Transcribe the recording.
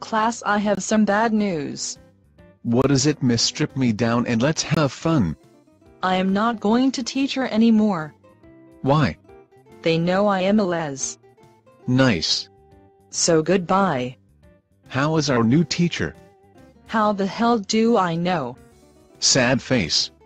class, I have some bad news. What is it, miss? Strip me down and let's have fun. I am not going to teach her anymore. Why? They know I am a les. Nice. So goodbye. How is our new teacher? How the hell do I know? Sad face.